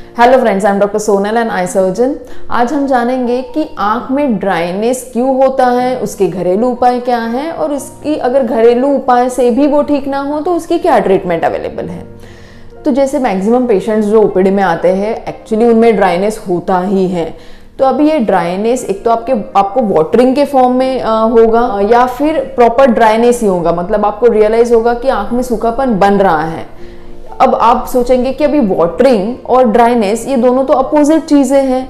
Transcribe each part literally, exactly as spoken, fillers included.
Hello friends, I am doctor Sonal and eye surgeon. आज हम जानेंगे कि आंख में ड्राइनेस क्यों होता है, उसके घरेलू उपाय क्या हैं और इसकी अगर घरेलू उपाय से भी वो ठीक ना हो तो उसकी क्या ट्रीटमेंट अवेलेबल है। तो जैसे मैक्सिमम पेशेंट्स जो ओपीडी में आते हैं एक्चुअली उनमें ड्राइनेस होता ही है। तो अभी ये ड्राइनेस एक तो आपके आपको वाटरिंग के फॉर्म में आ, होगा या फिर प्रॉपर ड्राइनेस ही होगा, मतलब आपको रियलाइज होगा कि आंख में सूखापन बन रहा है। अब आप सोचेंगे कि अभी वाटरिंग और ड्राइनेस ये दोनों तो अपोजिट चीजें हैं,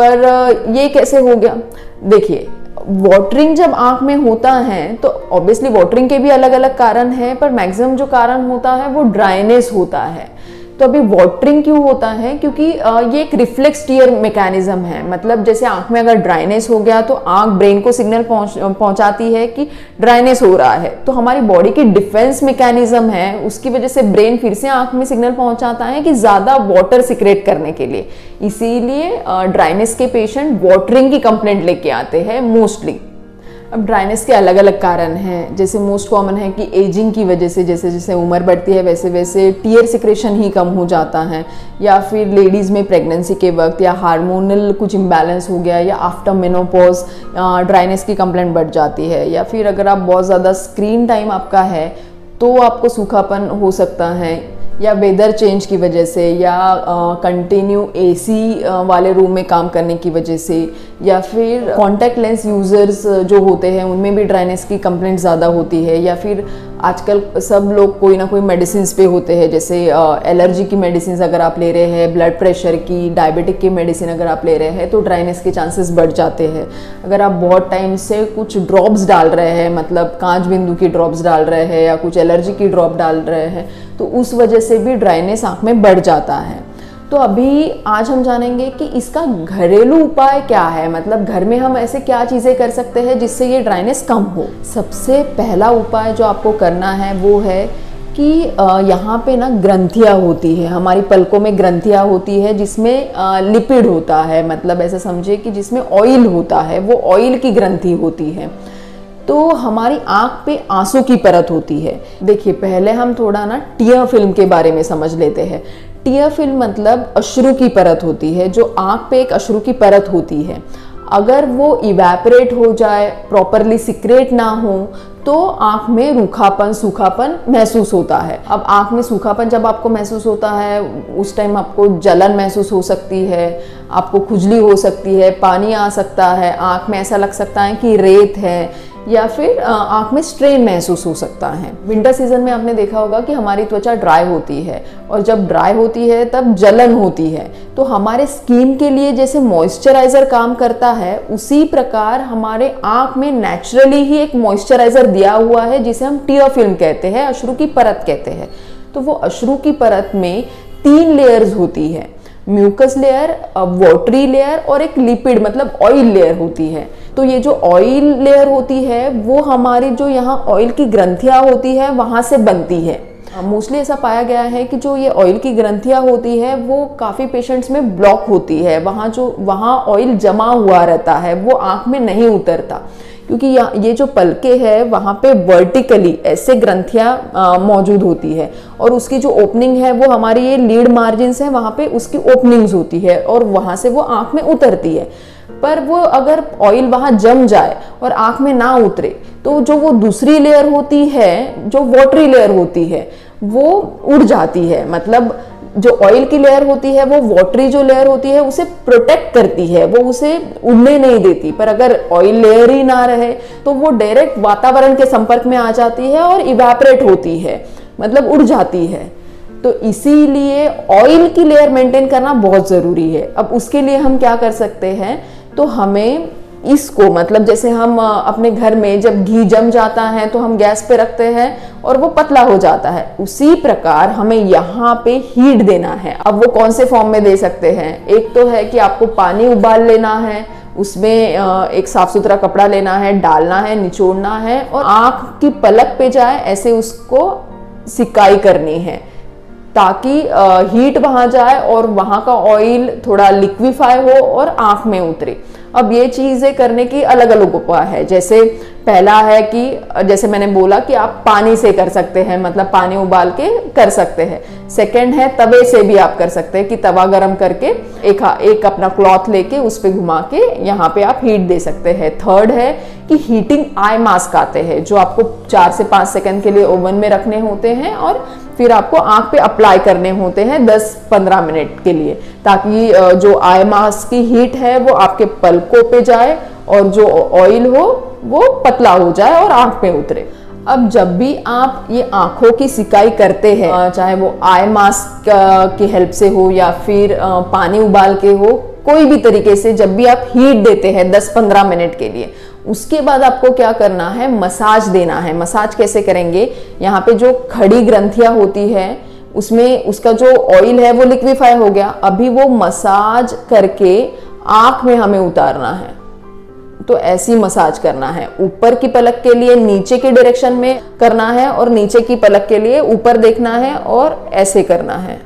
पर ये कैसे हो गया। देखिए, वाटरिंग जब आंख में होता है तो ऑब्वियसली वाटरिंग के भी अलग अलग कारण हैं, पर मैक्सिमम जो कारण होता है वो ड्राइनेस होता है। तो अभी वाटरिंग क्यों होता है, क्योंकि ये एक रिफ्लेक्स टीयर मैकेनिज्म है। मतलब जैसे आंख में अगर ड्राइनेस हो गया तो आंख ब्रेन को सिग्नल पहुंच पहुंचाती है कि ड्राइनेस हो रहा है, तो हमारी बॉडी की डिफेंस मैकेनिज्म है, उसकी वजह से ब्रेन फिर से आंख में सिग्नल पहुंचाता है कि ज्यादा वाटर सिक्रेट करने के लिए। इसीलिए ड्राइनेस के पेशेंट वाटरिंग की कंप्लेंट लेके आते हैं मोस्टली। अब ड्राइनेस के अलग अलग कारण हैं, जैसे मोस्ट कॉमन है कि एजिंग की वजह से, जैसे जैसे उम्र बढ़ती है वैसे वैसे टीयर सिक्रेशन ही कम हो जाता है, या फिर लेडीज़ में प्रेगनेंसी के वक्त या हार्मोनल कुछ इम्बैलेंस हो गया या आफ्टर मेनोपॉज ड्राइनेस की कंप्लेंट बढ़ जाती है, या फिर अगर आप बहुत ज़्यादा स्क्रीन टाइम आपका है तो आपको सूखापन हो सकता है, या वेदर चेंज की वजह से, या कंटिन्यू एसी वाले रूम में काम करने की वजह से, या फिर कॉन्टैक्ट लेंस यूज़र्स जो होते हैं उनमें भी ड्राइनेस की कंप्लेंट ज़्यादा होती है, या फिर आजकल सब लोग कोई ना कोई मेडिसिन पे होते हैं, जैसे एलर्जी की मेडिसिन अगर आप ले रहे हैं, ब्लड प्रेशर की, डायबिटिक की मेडिसिन अगर आप ले रहे हैं तो ड्राइनेस के चांसेस बढ़ जाते हैं। अगर आप बहुत टाइम से कुछ ड्रॉप्स डाल रहे हैं, मतलब कांच बिंदु की ड्रॉप्स डाल रहे हैं या कुछ एलर्जी की ड्रॉप डाल रहे हैं, तो उस वजह से भी ड्राइनेस आँख में बढ़ जाता है। तो अभी आज हम जानेंगे कि इसका घरेलू उपाय क्या है, मतलब घर में हम ऐसे क्या चीज़ें कर सकते हैं जिससे ये ड्राइनेस कम हो। सबसे पहला उपाय जो आपको करना है वो है कि यहाँ पे ना ग्रंथियाँ होती है, हमारी पलकों में ग्रंथियाँ होती है जिसमें लिपिड होता है, मतलब ऐसा समझिए कि जिसमें ऑयल होता है, वो ऑयल की ग्रंथि होती है। तो हमारी आंख पे आंसू की परत होती है। देखिए, पहले हम थोड़ा ना टीयर फिल्म के बारे में समझ लेते हैं। टीयर फिल्म मतलब अश्रु की परत होती है, जो आंख पे एक अश्रु की परत होती है। अगर वो इवेपोरेट हो जाए, प्रॉपरली सिक्रेट ना हो, तो आंख में रूखापन सूखापन महसूस होता है। अब आंख में सूखापन जब आपको महसूस होता है उस टाइम आपको जलन महसूस हो सकती है, आपको खुजली हो सकती है, पानी आ सकता है, आंख में ऐसा लग सकता है कि रेत है, या फिर आंख में स्ट्रेन महसूस हो सकता है। विंटर सीजन में आपने देखा होगा कि हमारी त्वचा ड्राई होती है, और जब ड्राई होती है तब जलन होती है। तो हमारे स्किन के लिए जैसे मॉइस्चराइजर काम करता है, उसी प्रकार हमारे आंख में नेचुरली ही एक मॉइस्चराइजर दिया हुआ है जिसे हम टीयर फिल्म कहते हैं, अश्रु की परत कहते हैं। तो वो अश्रु की परत में तीन लेयर्स होती है, म्यूकस लेयर, वाटरी लेयर और एक लिपिड मतलब ऑयल लेयर होती है। तो ये जो ऑयल लेयर होती है वो हमारी जो यहाँ ऑयल की ग्रंथियाँ होती है वहाँ से बनती है। मोस्टली ऐसा पाया गया है कि जो ये ऑयल की ग्रंथियाँ होती है वो काफ़ी पेशेंट्स में ब्लॉक होती है, वहाँ जो वहाँ ऑयल जमा हुआ रहता है वो आँख में नहीं उतरता, क्योंकि ये जो पलके है वहाँ पे वर्टिकली ऐसे ग्रंथियाँ मौजूद होती है, और उसकी जो ओपनिंग है वो हमारी ये लीड मार्जिन्स है, वहाँ पे उसकी ओपनिंग्स होती है और वहाँ से वो आँख में उतरती है। पर वो अगर ऑयल वहाँ जम जाए और आँख में ना उतरे तो जो वो दूसरी लेयर होती है, जो वाटरी लेयर होती है, वो उड़ जाती है। मतलब जो ऑयल की लेयर होती है वो वाटरी जो लेयर होती है उसे प्रोटेक्ट करती है, वो उसे उड़ने नहीं देती। पर अगर ऑयल लेयर ही ना रहे तो वो डायरेक्ट वातावरण के संपर्क में आ जाती है और इवेपोरेट होती है, मतलब उड़ जाती है। तो इसीलिए ऑयल की लेयर मेंटेन करना बहुत ज़रूरी है। अब उसके लिए हम क्या कर सकते हैं, तो हमें इसको मतलब जैसे हम अपने घर में जब घी जम जाता है तो हम गैस पे रखते हैं और वो पतला हो जाता है, उसी प्रकार हमें यहाँ पे हीट देना है। अब वो कौन से फॉर्म में दे सकते हैं, एक तो है कि आपको पानी उबाल लेना है, उसमें एक साफ सुथरा कपड़ा लेना है, डालना है, निचोड़ना है और आँख की पलक पे जाए ऐसे उसको सिकाई करनी है, ताकि हीट वहाँ जाए और वहाँ का ऑयल थोड़ा लिक्विफाई हो और आँख में उतरे। अब ये चीज़ें करने की अलग अलग उपाय है। जैसे पहला है कि जैसे मैंने बोला कि आप पानी से कर सकते हैं, मतलब पानी उबाल के कर सकते हैं। सेकंड है तवे से भी आप कर सकते हैं कि तवा गरम करके एक एक अपना क्लॉथ लेके उस पे घुमा के यहाँ पे आप हीट दे सकते हैं। थर्ड है कि हीटिंग आई मास्क आते हैं जो आपको चार से पाँच सेकंड के लिए ओवन में रखने होते हैं और फिर आपको आंख पे अप्लाई करने होते हैं दस पंद्रह मिनट के लिए, ताकि जो आई मास्क की हीट है वो आपके पलकों पे जाए और जो ऑयल हो वो पतला हो जाए और आंख पे उतरे। अब जब भी आप ये आंखों की सिकाई करते हैं, चाहे वो आई मास्क की हेल्प से हो या फिर पानी उबाल के हो, कोई भी तरीके से जब भी आप हीट देते हैं दस पंद्रह मिनट के लिए, उसके बाद आपको क्या करना है, मसाज देना है। मसाज कैसे करेंगे, यहाँ पे जो खड़ी ग्रंथियां होती है उसमें उसका जो ऑयल है वो लिक्विफाई हो गया, अभी वो मसाज करके आंख में हमें उतारना है। तो ऐसी मसाज करना है, ऊपर की पलक के लिए नीचे की डायरेक्शन में करना है और नीचे की पलक के लिए ऊपर देखना है और ऐसे करना है,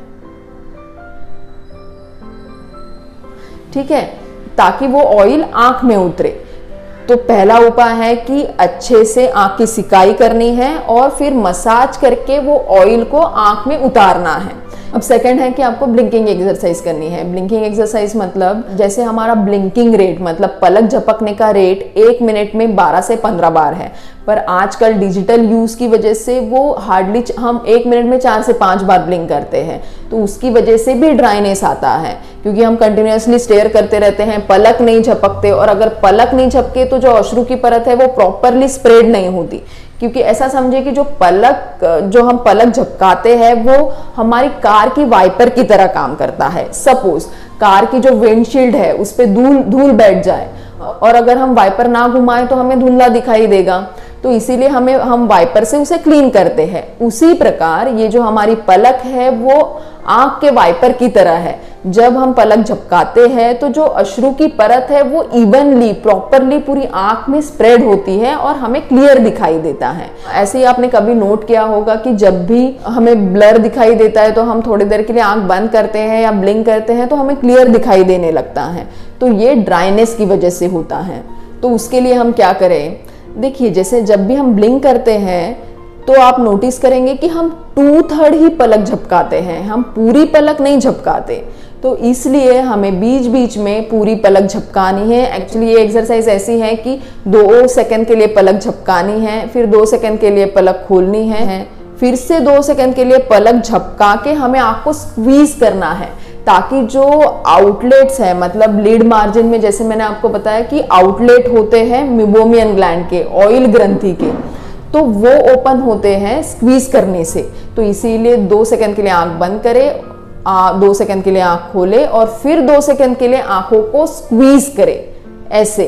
ठीक है, ताकि वो ऑयल आंख में उतरे। तो पहला उपाय है कि अच्छे से आंख की सिकाई करनी है और फिर मसाज करके वो ऑयल को आंख में उतारना है। अब सेकंड है कि आपको ब्लिंकिंग एक्सरसाइज करनी है। ब्लिंकिंग एक्सरसाइज मतलब जैसे हमारा ब्लिंकिंग रेट मतलब पलक झपकने का रेट एक मिनट में बारह से पंद्रह बार है, पर आजकल डिजिटल यूज की वजह से वो हार्डली हम एक मिनट में चार से पांच बार ब्लिंक करते हैं, तो उसकी वजह से भी ड्राइनेस आता है, क्योंकि हम कंटिन्यूअसली स्टेयर करते रहते हैं, पलक नहीं झपकते, और अगर पलक नहीं झपके तो जो अश्रु की परत है वो प्रॉपरली स्प्रेड नहीं होती। क्योंकि ऐसा समझे कि जो पलक जो हम पलक झपकाते हैं वो हमारी कार की वाइपर की तरह काम करता है। सपोज कार की जो विंडशील्ड है उस पे धूल धूल बैठ जाए और अगर हम वाइपर ना घुमाएं तो हमें धुंधला दिखाई देगा, तो इसीलिए हमें हम वाइपर से उसे क्लीन करते हैं। उसी प्रकार ये जो हमारी पलक है वो आंख के वाइपर की तरह है। जब हम पलक झपकाते हैं तो जो अश्रु की परत है वो इवनली प्रॉपरली पूरी आंख में स्प्रेड होती है और हमें क्लियर दिखाई देता है। ऐसे ही आपने कभी नोट किया होगा कि जब भी हमें ब्लर दिखाई देता है तो हम थोड़ी देर के लिए आंख बंद करते हैं या ब्लिंक करते हैं तो हमें क्लियर दिखाई देने लगता है, तो ये ड्राइनेस की वजह से होता है। तो उसके लिए हम क्या करें, देखिए जैसे जब भी हम ब्लिंक करते हैं तो आप नोटिस करेंगे कि हम टू थर्ड ही पलक झपकाते हैं, हम पूरी पलक नहीं झपकाते। तो इसलिए हमें बीच बीच में पूरी पलक झपकानी है। एक्चुअली ये एक्सरसाइज ऐसी है कि दो सेकंड के लिए पलक झपकानी है, फिर दो सेकंड के लिए पलक खोलनी है, फिर से दो सेकंड के लिए पलक झपका के हमें आंख को स्क्वीज करना है, ताकि जो आउटलेट्स है मतलब लिड मार्जिन में जैसे मैंने आपको बताया कि आउटलेट होते हैं मिबोमियन ग्लैंड के, ऑयल ग्रंथि के, तो वो ओपन होते हैं स्क्वीज करने से। तो इसीलिए दो सेकंड के लिए आंख बंद करें, आ, दो सेकंड के लिए आंख खोले और फिर दो सेकंड के लिए आंखों को स्क्वीज करें ऐसे,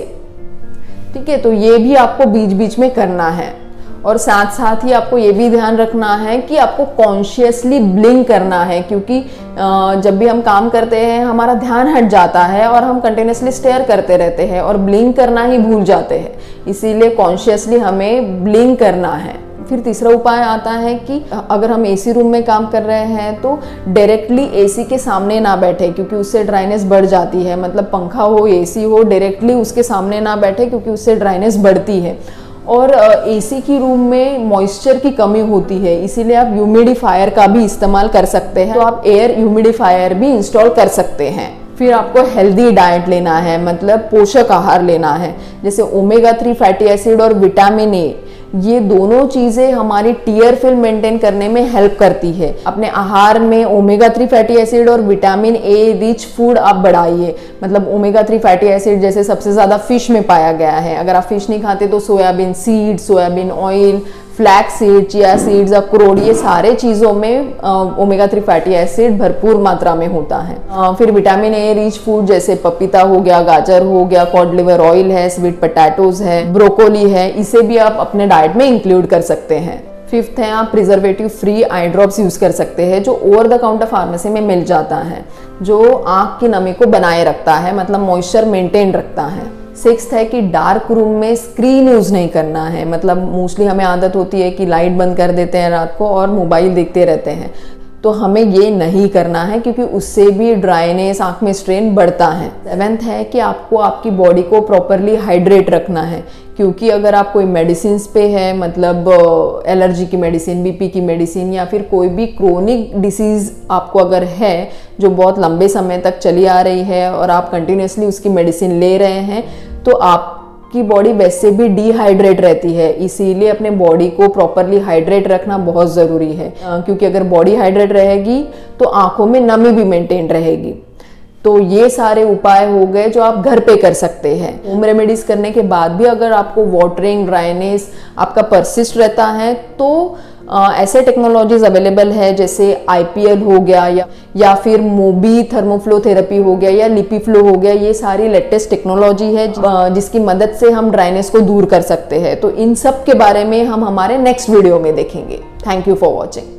ठीक है। तो ये भी आपको बीच बीच में करना है और साथ साथ ही आपको ये भी ध्यान रखना है कि आपको कॉन्शियसली ब्लिंक करना है, क्योंकि जब भी हम काम करते हैं हमारा ध्यान हट जाता है और हम कंटिन्यूसली स्टेयर करते रहते हैं और ब्लिंक करना ही भूल जाते हैं, इसीलिए कॉन्शियसली हमें ब्लिंक करना है। फिर तीसरा उपाय आता है कि अगर हम एसी रूम में काम कर रहे हैं तो डायरेक्टली एसी के सामने ना बैठे, क्योंकि उससे ड्राइनेस बढ़ जाती है। मतलब पंखा हो एसी हो, डायरेक्टली उसके सामने ना बैठे क्योंकि उससे ड्राइनेस बढ़ती है। और एसी की रूम में मॉइस्चर की कमी होती है, इसीलिए आप ह्यूमिडिफायर का भी इस्तेमाल कर सकते हैं, तो आप एयर ह्यूमिडिफायर भी इंस्टॉल कर सकते हैं। फिर आपको हेल्दी डाइट लेना है, मतलब पोषक आहार लेना है, जैसे ओमेगा थ्री फैटी एसिड और विटामिन ए, ये दोनों चीज़ें हमारी टीयर फिल्म मेंटेन करने में हेल्प करती है। अपने आहार में ओमेगा थ्री फैटी एसिड और विटामिन ए रिच फूड आप बढ़ाइए। मतलब ओमेगा थ्री फैटी एसिड जैसे सबसे ज़्यादा फिश में पाया गया है, अगर आप फिश नहीं खाते तो soybean seed, soybean oil, flax seed, chia seeds, अखरोट, ये सारे चीज़ों में ओमेगा थ्री फैटी एसिड भरपूर मात्रा में होता है। आ, फिर विटामिन ए रिच फूड जैसे पपीता हो गया, गाजर हो गया, कॉड लिवर ऑयल है, स्वीट पोटैटोज है, ब्रोकोली है, इसे भी आप अपने डाइट में इंक्लूड कर सकते हैं। फिफ्थ है, आप preservative free eye drops use कर सकते हैं, जो ओवर द काउंटर फार्मेसी में मिल जाता है, जो आँख की नमी को बनाए रखता है, मतलब मॉइस्चर मेंटेन रखता है। सिक्स्थ है कि डार्क रूम में स्क्रीन यूज नहीं करना है। मतलब मोस्टली हमें आदत होती है कि लाइट बंद कर देते हैं रात को और मोबाइल देखते रहते हैं, तो हमें ये नहीं करना है, क्योंकि उससे भी ड्राइनेस, आँख में स्ट्रेन बढ़ता है। सेवेंथ है कि आपको आपकी बॉडी को प्रॉपरली हाइड्रेट रखना है, क्योंकि अगर आप कोई मेडिसिन पे है, मतलब एलर्जी की मेडिसिन, बीपी की मेडिसिन, या फिर कोई भी क्रोनिक डिसीज़ आपको अगर है जो बहुत लंबे समय तक चली आ रही है और आप कंटिन्यूसली उसकी मेडिसिन ले रहे हैं, तो आप की बॉडी वैसे भी डिहाइड्रेट रहती है। इसीलिए अपने बॉडी को प्रॉपरली हाइड्रेट रखना बहुत ज़रूरी है, क्योंकि अगर बॉडी हाइड्रेट रहेगी तो आंखों में नमी भी मेंटेन रहेगी। तो ये सारे उपाय हो गए जो आप घर पे कर सकते हैं। होम रेमेडीज करने के बाद भी अगर आपको वाटरिंग, ड्राइनेस आपका परसिस्ट रहता है, तो आ, ऐसे टेक्नोलॉजीज अवेलेबल है, जैसे आई पी एल हो गया, या या फिर मोबी थर्मोफ्लो थेरेपी हो गया, या लिपीफ्लो हो गया। ये सारी लेटेस्ट टेक्नोलॉजी है जिसकी मदद से हम ड्राइनेस को दूर कर सकते हैं। तो इन सब के बारे में हम हमारे नेक्स्ट वीडियो में देखेंगे। Thank you for watching.